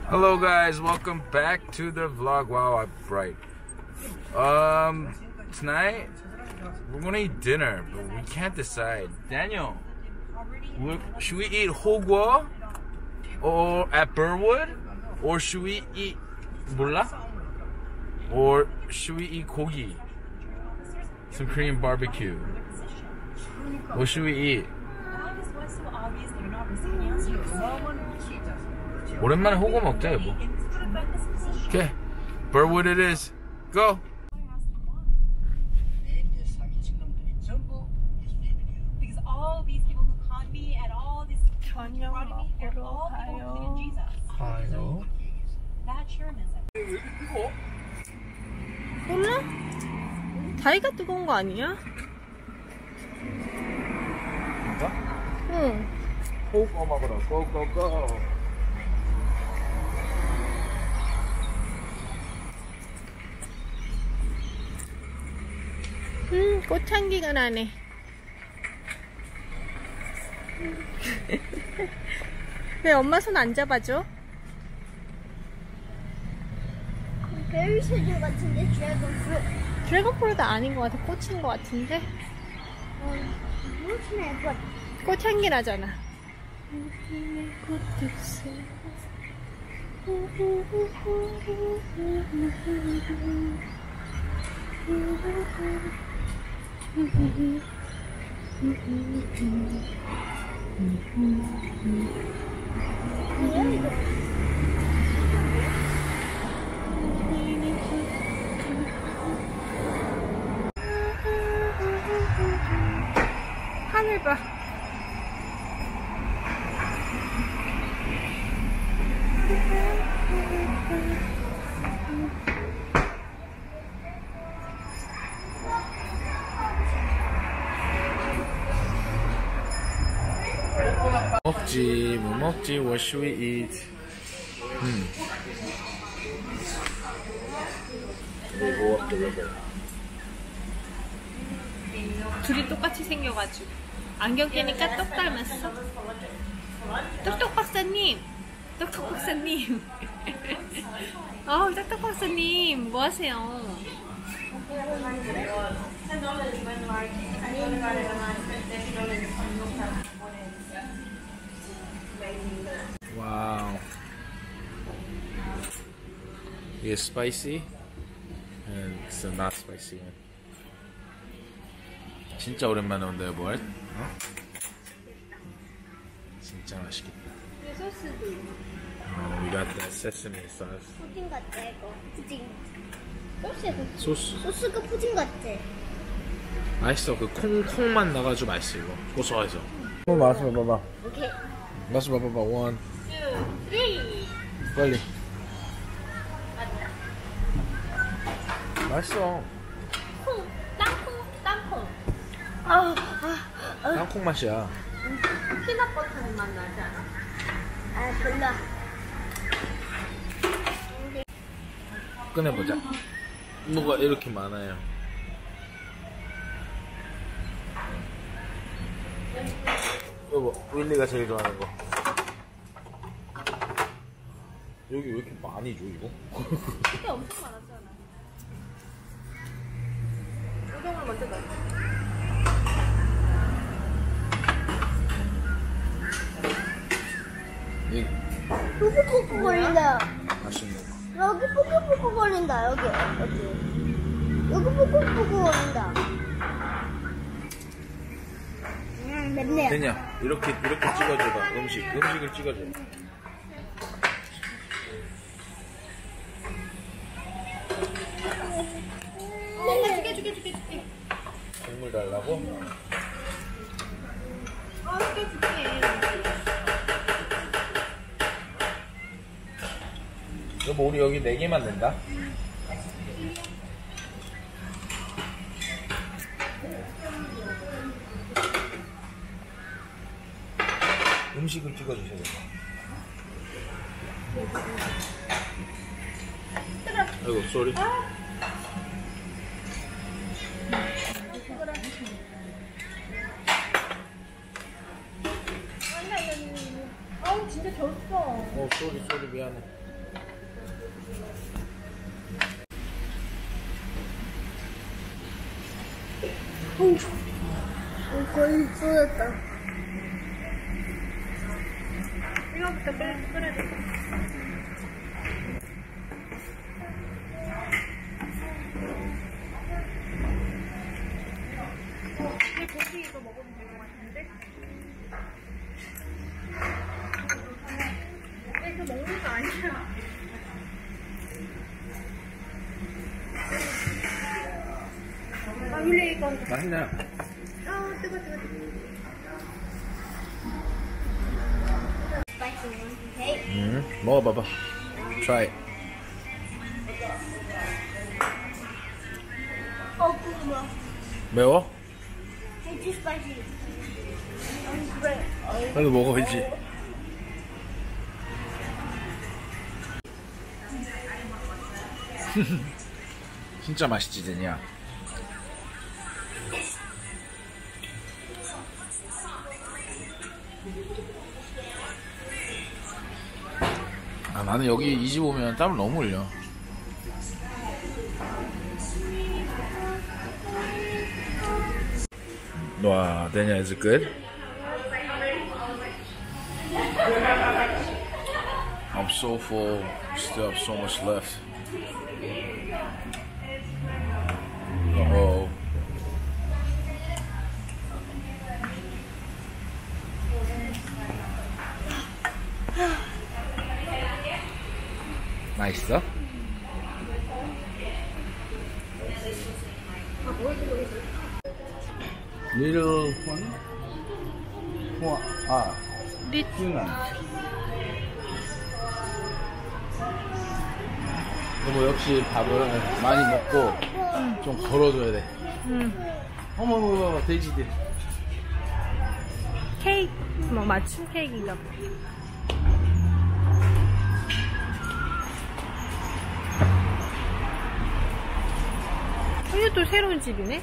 Hello guys, welcome back to the vlog. Wow, I'm bright. Tonight we're gonna eat dinner, but we can't decide. Daniel, should we eat Hogwa or at Burwood, or should we eat 몰라? Or should we eat gogi? Some Korean barbecue. What should we eat? 오랜만에 호거 먹자 여보. Okay, Burwood it is. Go. Because all these people who conned me and all these 저녁 먹으러 가요. 가요. That Sherman said. 몰라? 다리가 뜨거운 거 아니야? 진짜? 응. 호거 먹으러 고고고. 꽃향기가 나네. 왜 엄마 손 안 잡아줘? 베리새우 같은데 드래곤프루. 드래곤프루도 아닌 것 같아. 꽃인 것 같은데. 무슨 애가? 꽃향기 나잖아. 하늘 봐. 먹지 뭐 먹지? What should we eat? 둘이 똑같이 생겨가지고 안경 끼니까 똑 닮았어. 똑똑 박사님, 똑똑 박사님. 똑똑 박사님 뭐 하세요? Wow. It's spicy and it's a not spicy one. 진짜 오랜만에 온다 여보. 어? 진짜 맛있겠다. 소스도 We got that sesame sauce. 푸딩 같아 이거. 푸딩. 소스가 소스 푸딩 같아. 맛있어. 그 콩만 나가지고 맛있어 이거. 고소해서. 맛있어 봐봐. 오케이. 맛있어 봐봐. 1, 2, 3. 빨리. 맛있어. 땅콩. 땅콩 맛이야. 피넛버터 맛 나지 않아? 아 별로. 꺼내보자. 뭐가 이렇게 많아요. 여보, 윌리가 제일 좋아하는 거. 여기 왜 이렇게 많이 줘 이거? 이게 엄청 많았잖아. 우동을 먼저 넣어. 여기 푹푹 거린다. 맛있는 거. 여기 푹푹 거린다. 여기 푹푹 거린다. 맵네요. 되냐? 이렇게 찍어줘봐. 음식을 찍어줘. 줄게. 국물 달라고? 줄게. 여보, 우리 여기 4개만 낸다. 음식을 찍어주세요. 아이고, 쏘리. 진짜 졌어. 쏘리 미안해. 거의 쏟았다. 이거부터 끓여야 돼. 근데 고기 이거 먹으면 될 것 같은데? 근데 이거 먹는 거 아니야. 아, 율리 이거. 맛있네. 아, 뜨거. Spicy one, okay? 먹어봐봐. Try it. 고구마. 매워? It's too spicy. Great. 나도 먹어야지. 진짜 맛있지, 제니야. 아, 나는 여기 이 집 오면 땀을 너무 흘려. 와, Daniel, is it good? I'm so full. Still have so much left. Oh. 맛있어? Little one? 유난. 여보 역시 밥을 많이 먹고 좀 걸어줘야 돼. 어머 돼지들. 케이크, 뭐 맞춤 케이크인가 봐. 이게 또 새로운 집이네?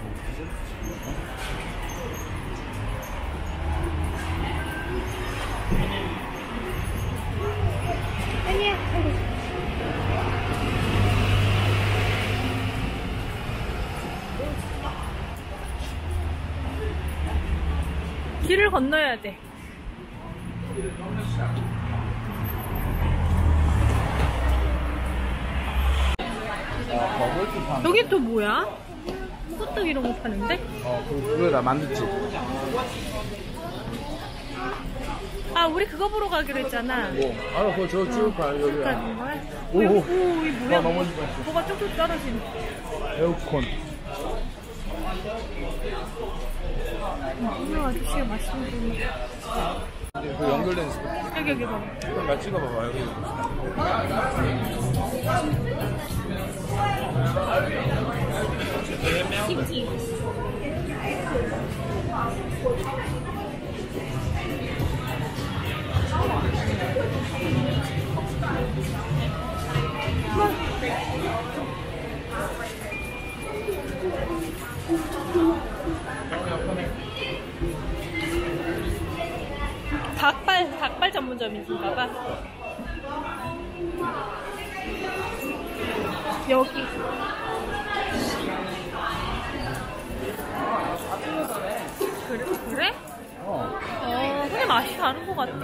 아니야. 길을 건너야 돼. 여기 또 뭐야? 호떡 이런 거 파는데? 그거다 만두집. 아, 우리 그거 보러 가기로 했잖아. 뭐? 알아, 그거 저 찍을까 여기야. 뭐야? 오, 이 뭐야? 넘어질 뻔했어. 뭐가 쭉쭉 떨어지네. 에어컨. 이 아저씨가 맛있는 분. 그 연결된 스프. 여기 봐봐. 일단 나 찍어봐봐 여기. 닭발 전문점인가 봐. 여기. 그래? 근데 맛이 다른 것 같아.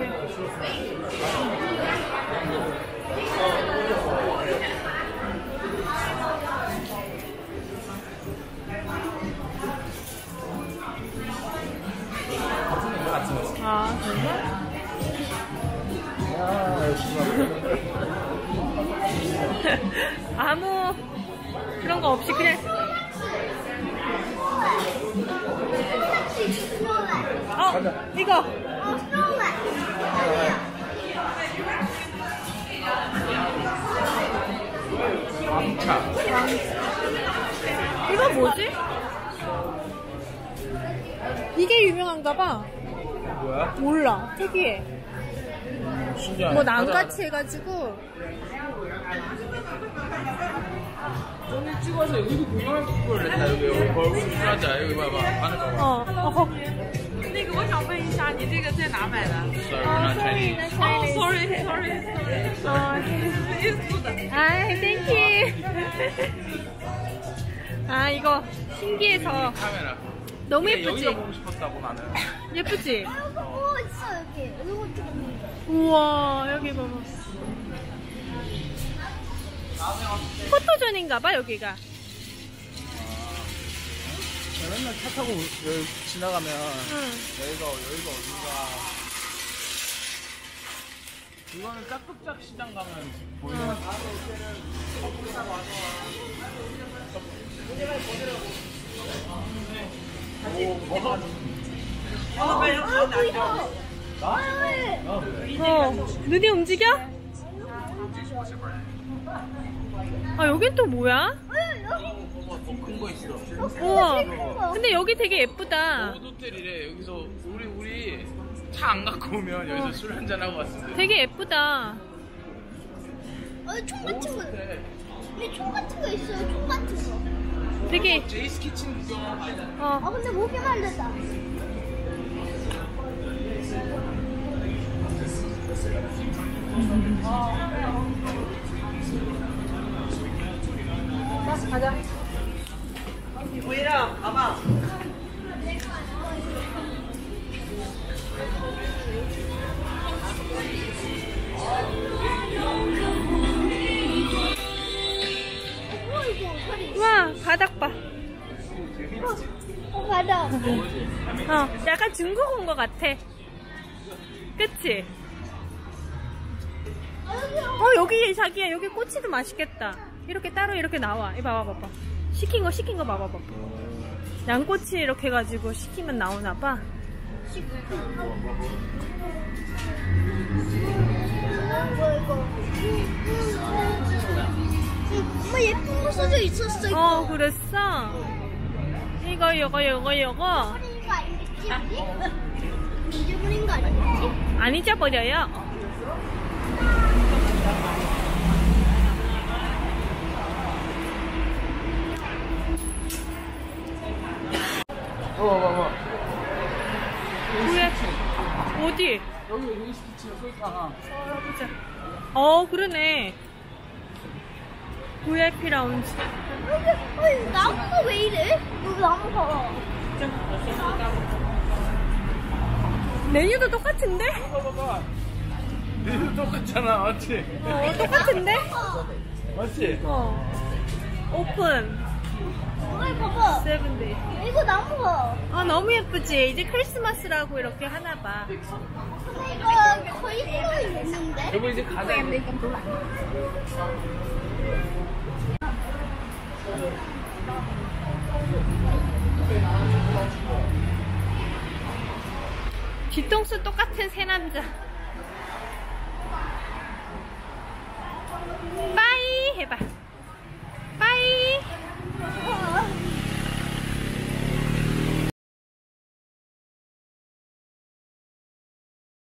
아, 정말? 아무 그런 거 없이 그냥 이거 왕차. 이거 뭐지? 이게 유명한가 봐. 뭐야? 몰라. 특이해. 신기하네. 뭐 난같이 해가지고. 오늘 찍어서 여기도 구경할 걸 했다. 여기 얼굴 수하자. 여기 봐봐. 하늘 봐봐. 那个我想问一下，你这个在哪买的？ Sorry, we're not Chinese. Oh, sorry. It's good. 아이, 땡큐. 아, 이거 신기해서. 카메라. 너무 근데 예쁘지? 여기가 보고 싶었다고 나는. 예쁘지? 뭐 있어 여기. 이거 찍는 거. 우와, 여기 봐봐. 포토존인가봐, 여기가. 맨날 차 타고 여기 지나가면 응. 여기가 어딘가. 이거는 깍둑짝 시장 가면 보이는. 눈이 움직여? 아, 여긴 또 뭐야? 큰 거 있어. 우와. 근데 여기 되게 예쁘다. 호텔이래. 여기서 우리 차 안 갖고 오면 여기서 술 한잔 하고 왔는데. 되게 예쁘다. 총 같은 거. 여기 총 같은 거 있어요. 총 같은 거. 되게, 제이스 키친 구경하고. 어. 근데 목이 말르다. 가자. 보이라 가봐. 와, 바닥 봐. 바다. 약간 중국 온 것 같아. 그치? 여기 자기야, 여기 꼬치도 맛있겠다. 이렇게 따로 이렇게 나와. 이거 봐봐. 시킨 거 봐봐. 양꼬치 이렇게 해가지고 시키면 나오나봐. 엄마 예쁜 거 써져 있었어. 이거. 그랬어? 이거. 잊어버린 거 아니겠지? 잊어버린 거 아니겠지? 안 잊어버려요. 봐봐. 왜? 어디? 여기 제이스 키친 써있잖아. 보자. 그러네. VIP 라운지. 여기 나무가 왜 이래? 여기 나무 봐. 메뉴도 똑같은데? 봐봐. 얘도 똑같잖아, 맞지? 똑같은데? 맞지? 오픈. 여기 봐봐. 세븐데이. 이거 나무 봐. 너무 예쁘지? 이제 크리스마스라고 이렇게 하나봐. 근데 이거 거의 써 있는데? 여보 이제 가자. 뒤통수 똑같은 새 남자.